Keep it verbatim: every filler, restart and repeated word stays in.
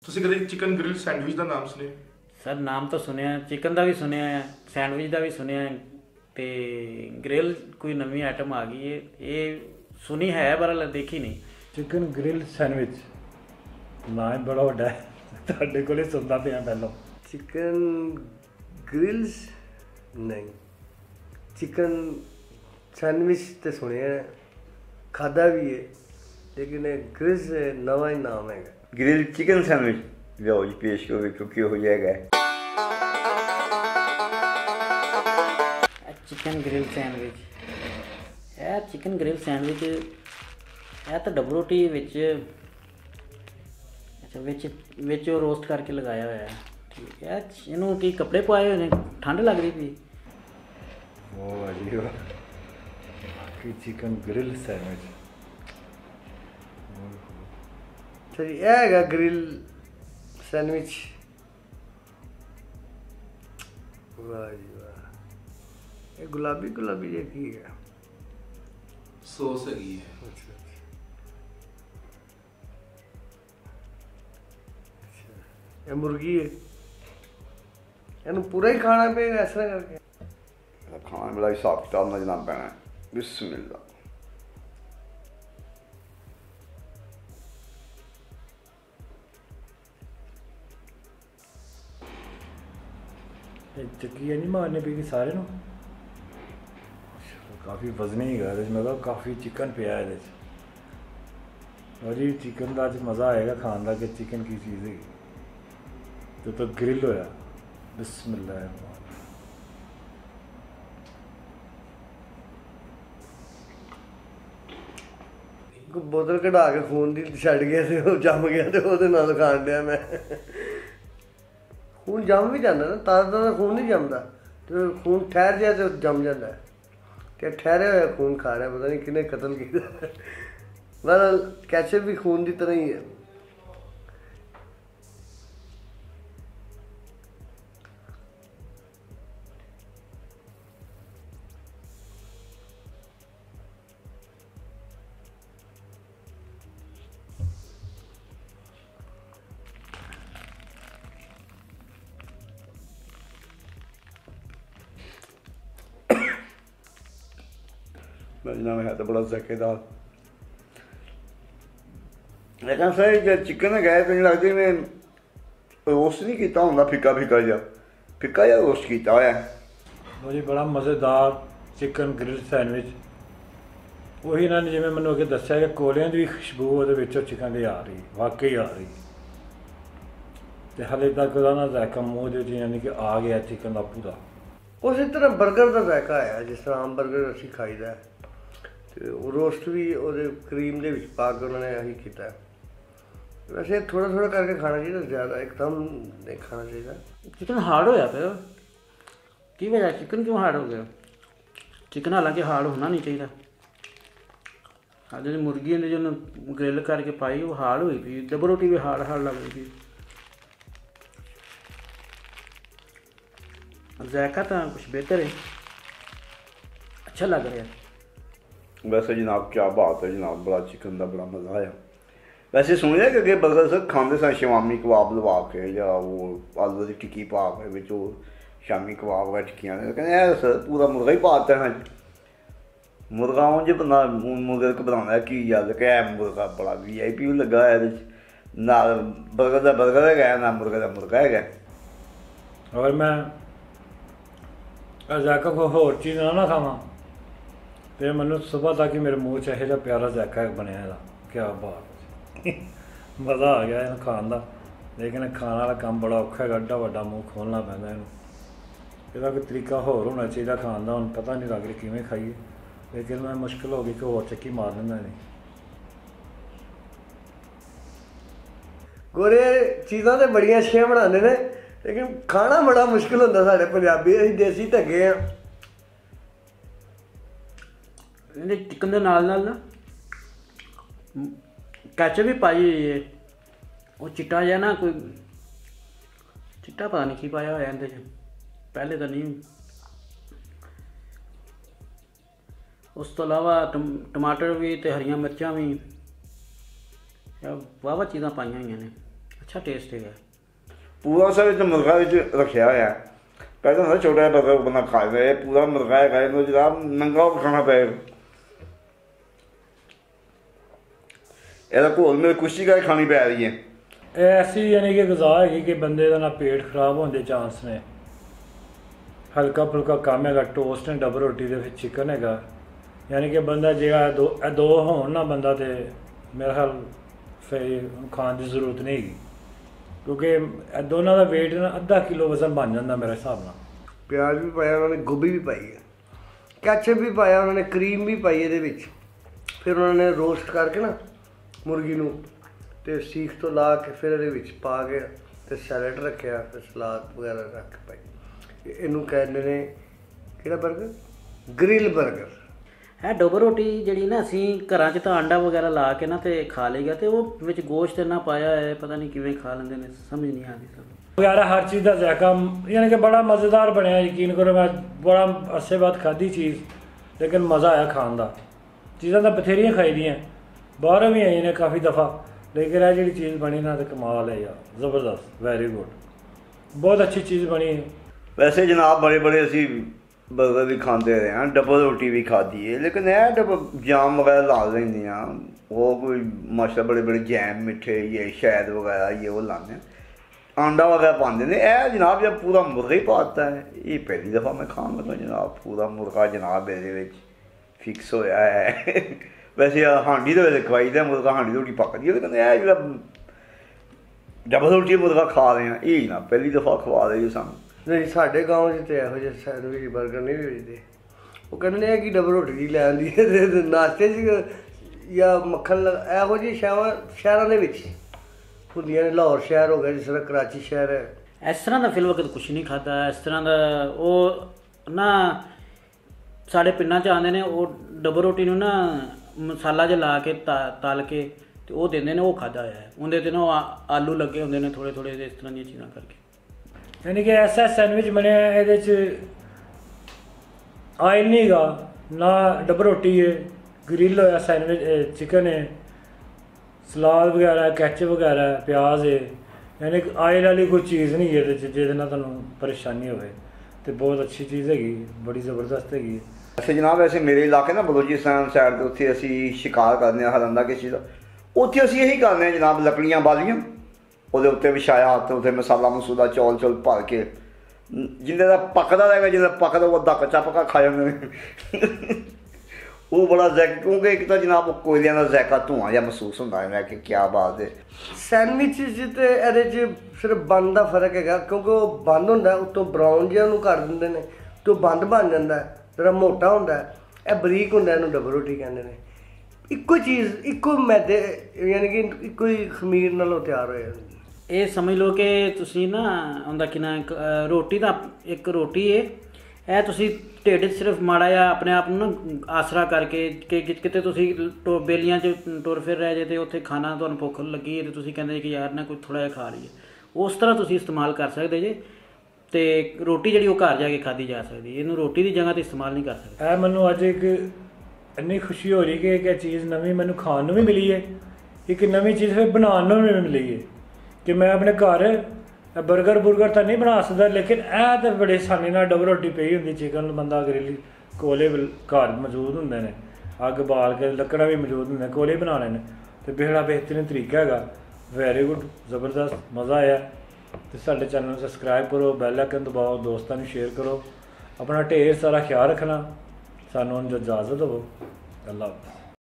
ਤੁਸੀਂ ਕਦੇ chicken grill sandwich ਦਾ ਨਾਮ ਸੁਣਿਆ? ਸਰ ਨਾਮ ਤਾਂ ਸੁਣਿਆ, ਚਿਕਨ ਦਾ ਵੀ ਸੁਣਿਆ ਹੈ, ਸੈਂਡਵਿਚ ਦਾ ਵੀ ਸੁਣਿਆ ਹੈ, ਤੇ ਗ੍ਰਿਲ ਕੋਈ ਨਵੀਂ ਆਈਟਮ ਆ ਗਈ ਹੈ, ਇਹ ਸੁਣੀ ਹੈ ਪਰ ਦੇਖੀ ਨਹੀਂ। चिकन ग्रिल सैंडविच ना ही बड़ा वड्डा है, ਤੁਹਾਡੇ ਕੋਲੇ ਸੁਣਦਾ ਪਿਆ ਪਹਿਲਾਂ। चिकन ग्रिल्स नहीं, चिकन सैंडविच तो सुनिया खादा भी है, लेकिन ग्रिल्स नवा ही नाम है। ग्रिल चिकन सैंडविच लियाओ जी पेश करो, क्योंकि हो जाएगा चिकन ग्रिल सैंडविच। ਇਹ चिकन ग्रिल सैंडविच ਇਹ ਤਾਂ ਡਬਲ ਰੋਟੀ ਵਿੱਚ ਅੱਛਾ ਵਿੱਚ ਵਿੱਚ ਉਹ ਰੋਸਟ ਕਰਕੇ ਲਗਾਇਆ ਹੋਇਆ ਹੈ। ਠੀਕ ਹੈ, ਇਹਨੂੰ ਕੀ ਕੱਪੜੇ ਪਾਏ ਹੋਏ ਨੇ, ਠੰਡ ਲੱਗ ਰਹੀ ਪਈ? ਵਾਹ ਜੀ ਵਾਹ, ਕੀ चिकन ग्रिल सैंडविच। सर यह है ग्रिल सैंडविच। वाह जी वाह, ये गुलाबी गुलाबी ये की है ਸੌਸ ਹੈਗੀ ਹੈ। अच्छा ये मुर्गी है, इन्हू पूरा ही खाना पेगा इस तरह करके? खाना बड़ा हिसाब किताब ना जनाब पैना। बिस्मिल्लाह। ਚੱਕੀ ਨਹੀਂ ਮਾਰਨੇ ਪਈ ਸਾਰੇ ਨੂੰ। ਕਾਫੀ ਵਜ਼ਨੀ ਹੈਗਾ ਇਹਦੇ 'ਚ, ਮੈਂ ਕਿਹਾ ਕਾਫੀ ਚਿਕਨ ਪਿਆ ਇਹਦੇ 'ਚ। ਔਰ ਜੀ ਚਿਕਨ ਦਾ ਅੱਜ ਮਜ਼ਾ ਆਏਗਾ ਖਾਣ ਦਾ ਕਿ ਚਿਕਨ ਕੀ ਚੀਜ਼ ਹੈਗੀ। ਤੇ ਤਾਂ ਗ੍ਰਿਲ ਹੋਇਆ। ਬਿਸਮਿਲ੍ਲਾਹ। बोतल कढ़ा के खून की छड़ गया से वो जम गया तो वो नाल खान दिया मैं। खून जम भी जाता ना, ताज़ा ताज़ा खून नहीं जमता, तो खून ठहर जाए तो जम जाता है। क्या ठहरे हुए खून खा रहा है, पता नहीं किने कत्ल किया। बहरहाल कैचअप भी खून की तरह ही है। जनाब है तो बड़ा जकेदार, लेकिन सर जो चिकन है तो लगती मैं रोस्ट नहीं किया होंगे, फिक्का फिक्का जा फिक्का या रोस्ट किया होया है। वो जी बड़ा मज़ेदार चिकन ग्रिल सैंडविच। वही इन्होंने जिवें मैंने अगे दस्सिया कि कोलियां की भी खुशबू वो चिकन की आ रही, वाकई आ रही। तो हाले तक वह ना जायका मूँह दे यानी कि आ गया चिकन का पूरा। उस तरह बर्गर का जायका आया जिस तरह आम बर्गर असी खाईदा है, तो रोस्ट भी वो क्रीम के पा के उन्होंने यही किया। वैसे थोड़ा थोड़ा करके खाना चाहिए, ज़्यादा एकदम नहीं खाना चाहिए। चिकन हार्ड होया पे की वजह, चिकन क्यों हार्ड हो गया? चिकन हालांकि हार्ड होना नहीं चाहिए। हाँ जो मुर्गी ने जो ग्रिल करके पाई वो हार्ड हुई थी, डबल रोटी भी हार्ड हार्ड लग रही थी। जायका तो कुछ बेहतर है, अच्छा लग रहा है। वैसे जनाब क्या बात है जनाब, बड़ा चिकन का बड़ा मज़ा आया। वैसे सुनिया कि अगे बर्गर सर खाते सन शवामी कबाब लवा के या वो आलू की टिक्की पा के बिच शामी कबाब का टिक्कियां, कहते सर पूरा मुर्गा ही पाता है। मुर्गा उंज बंदा मुर्गे को बनाना की गल कि मुर्गा बड़ा वी आई पी लगा है, ना बर्गर का बर्गर है ना मुर्गे का मुर्गा है। और मैं जायका कोई होर चीज़ ना ना खावा तो मैं सुबह तक ही मेरे मुँह च यह प्यारा जायका बनया था। क्या बात, मज़ा आ गया इन खान का। लेकिन खाने वाला काम बड़ा औखा है, एड्डा वड्डा मूँह खोलना पैंदा इनू। इसका कोई तरीका होर होना चाहिए खान का, हुण पता नहीं लग रही किवें खाइए, लेकिन मैं मुश्किल हो गई कि होर चक्की मार लेंदा नहीं। गोरे चीज़ां तो बड़ियां अच्छियां बनाते हैं, लेकिन खाना बड़ा मुश्किल होंदा साढ़े पंजाबी, असीं देसी धग्गे आ। चिकन के नाल नाल ना कैचअप भी पाई हुई है, वो चिट्टा जहा ना कोई चिट्टा पता नहीं की पाया होया इंदे च, पहले तो नहीं। उस तो अलावा टम टमाटर भी तो हरियां मिर्चां भी, वाहवा चीज़ां पाई हुई ने, ਅੱਛਾ ਟੇਸਟ ਹੈਗਾ। ਪੂਰਾ ਸਰ ਵਿੱਚ ਮੁਰਗਾ ਵਿੱਚ ਰੱਖਿਆ ਹੋਇਆ। ਪਹਿਲਾਂ ਹੁੰਦਾ ਛੋਟਾ ਜਿਹਾ ਬਰਗਰ ਬੰਦਾ ਖਾ ਲੈਂਦਾ, ਇਹ ਪੂਰਾ ਮੁਰਗਾ ਹੈਗਾ, ਇਹਨੂੰ ਜਨਾਬ ਮਹਿੰਗਾ ਖਾਣਾ ਪਏਗਾ। ਇਹਦਾ ਘੋਲ ਮੇਰੇ ਕੁਸ਼ਤੀ ਕਰਕੇ ਖਾਣੀ ਪੈ ਰਹੀ ਹੈ। ਇਹ ਐਸੀ ਯਾਨੀ ਕਿ ਗਜ਼ਾ ਹੈਗੀ ਕਿ ਬੰਦੇ ਦਾ ਨਾ ਪੇਟ ਖਰਾਬ ਹੋਣ ਦੇ ਚਾਂਸ ਨੇ। ਹਲਕਾ ਫੁਲਕਾ ਕੰਮ ਹੈਗਾ, ਟੋਸਟ ਐਂਡ ਡਬਲ ਰੋਟੀ ਦੇ ਵਿੱਚ ਚਿਕਨ ਹੈਗਾ, ਯਾਨੀ ਕਿ ਬੰਦਾ ਜਿਹੜਾ ਦੋ ਇਹ ਦੋ ਹੋਣ ਨਾ ਬੰਦਾ, ਤੇ ਮੇਰਾ ਖਿਆਲ ਫਿਰ ਖਾਣ ਦੀ ਜ਼ਰੂਰਤ ਨਹੀਂ ਹੈਗੀ, ਕਿਉਂਕਿ ਇਹ ਦੋਨਾਂ ਦਾ ਵੇਟ ਨਾ ਅੱਧਾ ਕਿਲੋ ਵਜ਼ਨ ਬਣ ਜਾਂਦਾ ਮੇਰੇ ਹਿਸਾਬ ਨਾਲ। ਪਿਆਜ਼ ਵੀ ਪਾਇਆ ਉਹਨਾਂ ਨੇ, ਗੋਭੀ ਵੀ ਪਾਈ ਹੈ, ਕੈਚਅਪ ਵੀ ਪਾਇਆ ਉਹਨਾਂ ਨੇ, ਕਰੀਮ ਵੀ ਪਾਈ ਇਹਦੇ ਵਿੱਚ। ਫਿਰ ਉਹਨਾਂ ਨੇ ਰੋਸਟ ਕਰਕੇ ਨਾ ਮੁਰਗੀ ਨੂੰ ਤੇ ਸੀਖ ਤੋਂ ਲਾ ਕੇ ਫਿਰ ਇਹਦੇ ਵਿੱਚ ਪਾ ਕੇ ਤੇ ਸੈਲਡ ਰੱਖਿਆ, ਫਿਰ ਸਲਾਦ ਵਗੈਰਾ ਰੱਖ ਕੇ ਪਾਈ। ਇਹਨੂੰ ਕਹਿੰਦੇ ਨੇ ਕਿਹੜਾ ਬਰਗਰ? Grill burger. ਇਹ ਡਬਲ ਰੋਟੀ ਜਿਹੜੀ ਨਾ ਅਸੀਂ ਘਰਾਂ 'ਚ ਤਾਂ ਆਂਡਾ ਵਗੈਰਾ ਲਾ ਕੇ ਨਾ ਤੇ ਖਾ ਲਈਗਾ, ਤੇ ਉਹ ਵਿੱਚ ਗੋਸ਼ਤ ਇੰਨਾ ਪਾਇਆ ਹੈ, ਪਤਾ ਨਹੀਂ ਕਿਵੇਂ ਖਾ ਲੈਂਦੇ ਨੇ, ਸਮਝ ਨਹੀਂ ਆਉਂਦੀ ਸਾਨੂੰ ਵਗੈਰਾ। ਹਰ ਚੀਜ਼ ਦਾ ਜ਼ਾਇਕਾ ਯਾਨੀ ਕਿ ਬੜਾ ਮਜ਼ੇਦਾਰ ਬਣਿਆ, ਯਕੀਨ ਕਰੋ। ਮੈਂ ਬੜਾ ਅਰਸੇ ਬਾਅਦ ਖਾਧੀ ਚੀਜ਼, ਲੇਕਿਨ ਮਜ਼ਾ ਆਇਆ ਖਾਣ ਦਾ। ਚੀਜ਼ਾਂ ਤਾਂ ਬਥੇਰੀਆਂ ਖਾਈ ਦੀਆਂ, ਬਾਹਰੋਂ ਵੀ ਆਈ ਨੇ ਕਾਫੀ ਦਫਾ, ਲੇਕਿਨ ਇਹ ਜਿਹੜੀ ਚੀਜ਼ ਬਣੀ ਨਾ ਤੇ ਕਮਾਲ ਹੈ ਯਾਰ, ਜ਼ਬਰਦਸਤ, ਵੈਰੀ ਗੁੱਡ, ਬਹੁਤ ਅੱਛੀ ਚੀਜ਼ ਬਣੀ ਹੈ। ਵੈਸੇ ਜਨਾਬ ਬੜੇ ਬੜੇ ਅਸੀਂ ਬਰਗਰ ਵੀ ਖਾਂਦੇ ਰਹੇ ਹਾਂ, ਡਬਲ ਰੋਟੀ ਵੀ ਖਾਧੀ ਹੈ, ਲੇਕਿਨ ਇਹ ਡਬਲ ਜਾਮ ਵਗੈਰਾ ਲਾ ਲੈਂਦੀਆਂ, ਉਹ ਕੋਈ ਮਾਸ਼ਾ ਬੜੇ ਬੜੇ ਜੈਮ ਮਿੱਠੇ ਇਹ ਸ਼ਹਿਦ ਵਗੈਰਾ ਇਹ ਉਹ ਲਾਉਂਦੇ ਆ, ਆਂਡਾ ਵਗੈਰਾ ਪਾਉਂਦੇ ਨੇ। ਇਹ ਜਨਾਬ ਜਦ ਪੂਰਾ ਮੁਰਗਾ ਹੀ ਪਾਤਾ ਹੈ, ਇਹ ਪਹਿਲੀ ਦਫਾ ਮੈਂ ਖਾਣ ਲੱਗਾ ਜਨਾਬ, ਪੂਰਾ ਮੁਰਗਾ ਜਨਾਬ ਇਹਦੇ ਵਿੱਚ ਫਿਕਸ ਹੋਇਆ ਹੈ। ਵੈਸੇ ਹਾਂਡੀ ਦੇ ਵਿੱਚ ਖਵਾਈਦਾ ਮੁਰਗਾ, ਹਾਂਡੀ ਰੋਟੀ ਪੱਕਦੀ ਹੈ, ਕਹਿੰਦੇ ਇਹ ਜਿਹੜਾ ਡਬਲ ਰੋਟੀ ਮੁਰਗਾ ਖਾ ਰਹੇ ਹਾਂ, ਇਹ ਨਾ ਪਹਿਲੀ ਦਫਾ ਖਵਾ ਰਹੇ ਸਾਨੂੰ। ਨਹੀਂ, ਸਾਡੇ ਗਾँव 'ਚ ਤਾਂ ਇਹੋ ਜਿਹੇ ਸੈਂਡਵਿਚ ਬਰਗਰ ਨਹੀਂ ਵੇਚਦੇ। ਉਹ ਕਹਿੰਦੇ ਨੇ ਕਿ ਡਬਲ ਰੋਟੀ ਦੀ ਲੈ ਆਉਂਦੀ ਹੈ ਨਾਸ਼ਤੇ 'ਚ ਜਾਂ ਮੱਖਣ ਲਗਾ, ਇਹੋ ਜਿਹੀ ਸ਼ਹਿਰਾਂ ਸ਼ਹਿਰਾਂ ਦੇ ਵਿੱਚ ਹੁੰਦੀਆਂ ਨੇ। ਲਾਹੌਰ ਸ਼ਹਿਰ ਹੋ ਗਿਆ, ਜਿਸ ਤਰ੍ਹਾਂ ਕਰਾਚੀ ਸ਼ਹਿਰ ਹੈ, ਇਸ ਤਰ੍ਹਾਂ ਦਾ ਫਿਲ ਵਕਤ ਕੁਛ ਨਹੀਂ ਖਾਧਾ। ਇਸ ਤਰ੍ਹਾਂ ਦਾ ਉਹ ਨਾ ਸਾਡੇ ਪਿੰਡਾਂ 'ਚ ਆਉਂਦੇ ਨੇ, ਉਹ ਡਬਲ ਰੋਟੀ ਨੂੰ ਨਾ ਮਸਾਲਾ ਜਿਹਾ ਲਾ ਕੇ ਤਾ ਤਲ ਕੇ ਤੇ ਉਹ ਦਿੰਦੇ ਨੇ, ਉਹ ਖਾਧਾ ਹੋਇਆ ਹੈ। ਉਹਦੇ 'ਤੇ ਨਾ ਉਹ ਆ- ਆਲੂ ਲੱਗੇ ਹੁੰਦੇ ਨੇ ਥੋੜ੍ਹੇ ਥੋੜ੍ਹੇ, ਇਸ ਤਰ੍ਹਾਂ ਦੀਆਂ ਚੀਜ਼ਾਂ ਕਰਕੇ। ਯਾਨੀ ਕਿ ਐਸਾ ਸੈਂਡਵਿਚ ਬਣਿਆ, ਇਹਦੇ 'ਚ ਆਇਲ ਨਹੀਂ ਹੈਗਾ, ਨਾ ਡਬਲ ਰੋਟੀ ਹੈ, ਗ੍ਰਿਲ ਹੋਇਆ ਸੈਂਡਵਿਚ, ਚਿਕਨ ਹੈ, ਸਲਾਦ ਵਗੈਰਾ, ਕੈਚਅਪ ਵਗੈਰਾ, ਪਿਆਜ਼ ਹੈ, ਯਾਨੀ ਕਿ ਆਇਲ ਵਾਲੀ ਕੋਈ ਚੀਜ਼ ਨਹੀਂ ਹੈ ਇਹਦੇ 'ਚ ਜਿਹਦੇ ਨਾਲ ਤੁਹਾਨੂੰ ਪਰੇਸ਼ਾਨੀ ਹੋਵੇ। ਤੇ ਬਹੁਤ ਅੱਛੀ ਚੀਜ਼ ਹੈਗੀ, ਬੜੀ ਜ਼ਬਰਦਸਤ ਹੈਗੀ। ਵੈਸੇ ਜਨਾਬ ਵੈਸੇ ਮੇਰੇ ਇਲਾਕੇ ਨਾ ਬਲੋਚਿਸਤਾਨ ਸਾਈਡ ਦੇ ਉੱਥੇ ਅਸੀਂ ਸ਼ਿਕਾਰ ਕਰਦੇ ਹਾਂ ਹਰਨ ਦਾ ਕਿਸੇ ਚੀਜ਼ ਦਾ, ਉੱਥੇ ਅਸੀਂ ਇਹੀ ਕਰਦੇ ਹਾਂ ਜਨਾਬ, ਲੱਕੜੀਆਂ ਬਾਲੀਆਂ, ਉਹਦੇ ਉੱਤੇ ਵਿਛਾਇਆ ਤੇ ਉੱਥੇ ਮਸਾਲਾ ਮਸੂਲਾ ਚੌਲ ਚੌਲ ਭਰ ਕੇ, ਜਿੰਨੇ ਦਾ ਪੱਕਦਾ ਰਹੇਗਾ, ਜਿਹਦਾ ਪੱਕਦਾ ਉਹ ਅੱਧਾ ਕੱਚਾ ਪੱਕਾ ਖਾ ਜਾਂਦੇ ਨੇ। ਉਹ ਬੜਾ ਜ਼ੈਕ, ਕਿਉਂਕਿ ਇੱਕ ਤਾਂ ਜਨਾਬ ਕੋਇਲਿਆਂ ਦਾ ਜ਼ੈਕਾ ਧੂੰਆਂ ਜਿਹਾ ਮਹਿਸੂਸ ਹੁੰਦਾ ਹੈ ਕਿ ਕਿਆ ਬਾਤ ਹੈ। ਸੈਂਡਵਿਚ 'ਚ ਤੇ ਇਹਦੇ 'ਚ ਸਿਰਫ ਬੰਦ ਦਾ ਫਰਕ ਹੈਗਾ, ਕਿਉਂਕਿ ਉਹ ਬੰਦ ਹੁੰਦਾ ਉੱਤੋਂ ਬਰਾਊਨ ਜਿਹਾ ਉਹਨੂੰ ਕਰ ਦਿੰਦੇ ਨੇ, ਤੇ ਉਹ ਬੰਦ ਬਣ ਜਾਂਦਾ, ਜਿਹੜਾ ਮੋਟਾ ਹੁੰਦਾ ਇਹ ਬਰੀਕ ਹੁੰਦਾ, ਇਹਨੂੰ ਡਬਲ ਰੋਟੀ ਕਹਿੰਦੇ ਨੇ। ਇੱਕੋ ਚੀਜ਼, ਇੱਕੋ ਮੈਦੇ, ਯਾਨੀ ਕਿ ਇੱਕੋ ਹੀ ਖਮੀਰ ਨਾਲੋਂ ਤਿਆਰ ਹੋਏ। ਇਹ ਸਮਝ ਲਓ ਕਿ ਤੁਸੀਂ ਨਾ ਉਹਦਾ ਕਿੰਨਾ ਇੱਕ ਰੋਟੀ ਦਾ ਇੱਕ ਰੋਟੀ ਹੈ, ਇਹ ਤੁਸੀਂ ਢਿੱਡ 'ਚ ਸਿਰਫ ਮਾੜਾ ਜਿਹਾ ਆਪਣੇ ਆਪ ਨੂੰ ਨਾ ਆਸਰਾ ਕਰਕੇ ਕਿ ਕਿਤੇ ਤੁਸੀਂ ਟੋ ਬੇਲੀਆਂ 'ਚ ਟੁਰ ਫਿਰ ਰਹੇ ਜੇ ਅਤੇ ਉੱਥੇ ਖਾਣਾ ਤੁਹਾਨੂੰ ਭੁੱਖ ਲੱਗੀ ਹੈ ਅਤੇ ਤੁਸੀਂ ਕਹਿੰਦੇ ਕਿ ਯਾਰ ਨਾ ਕੋਈ ਥੋੜ੍ਹਾ ਜਿਹਾ ਖਾ ਲਈਏ, ਉਸ ਤਰ੍ਹਾਂ ਤੁਸੀਂ ਇਸਤੇਮਾਲ ਕਰ ਸਕਦੇ ਜੇ। ਅਤੇ ਰੋਟੀ ਜਿਹੜੀ ਉਹ ਘਰ ਜਾ ਕੇ ਖਾਧੀ ਜਾ ਸਕਦੀ, ਇਹਨੂੰ ਰੋਟੀ ਦੀ ਜਗ੍ਹਾ 'ਤੇ ਇਸਤੇਮਾਲ ਨਹੀਂ ਕਰ ਸਕਦੇ। ਇਹ ਮੈਨੂੰ ਅੱਜ ਇੱਕ ਇੰਨੀ ਖੁਸ਼ੀ ਹੋ ਰਹੀ ਕਿ ਇਹ ਚੀਜ਼ ਨਵੀਂ ਮੈਨੂੰ ਖਾਣ ਨੂੰ ਵੀ ਮਿਲੀ ਹੈ, ਇੱਕ ਨਵੀਂ ਚੀਜ਼ ਫਿਰ ਬਣਾਉਣ ਨੂੰ ਵੀ ਮਿਲੀ ਹੈ ਕਿ ਮੈਂ ਆਪਣੇ ਘਰ ਬਰਗਰ ਬੁਰਗਰ ਤਾਂ ਨਹੀਂ ਬਣਾ ਸਕਦਾ, ਲੇਕਿਨ ਇਹ ਤਾਂ ਬੜੇ ਆਸਾਨੀ ਨਾਲ ਡਬਲ ਰੋਟੀ ਪਈ ਹੁੰਦੀ, ਚਿਕਨ ਬੰਦਾ ਗ੍ਰਿਲ ਕੋਲੇ ਘਰ ਮੌਜੂਦ ਹੁੰਦੇ ਨੇ, ਅੱਗ ਬਾਲ ਕੇ ਲੱਕੜਾਂ ਵੀ ਮੌਜੂਦ ਹੁੰਦੀਆਂ, ਕੋਲੇ ਬਣਾ ਲੈਣੇ, ਅਤੇ ਬੜਾ ਬਿਹਤਰੀਨ ਤਰੀਕਾ ਹੈਗਾ, ਵੈਰੀ ਗੁੱਡ, ਜ਼ਬਰਦਸਤ, ਮਜ਼ਾ ਆਇਆ। ਅਤੇ ਸਾਡੇ ਚੈਨਲ ਨੂੰ ਸਬਸਕ੍ਰਾਈਬ ਕਰੋ, ਬੈਲ ਆਈਕਨ ਦਬਾਓ, ਦੋਸਤਾਂ ਨੂੰ ਸ਼ੇਅਰ ਕਰੋ, ਆਪਣਾ ਢੇਰ ਸਾਰਾ ਖਿਆਲ ਰੱਖਣਾ, ਸਾਨੂੰ ਇਜਾਜ਼ਤ ਦਿਓ। ਅੱਲਾ ਹਾਫਿਜ਼।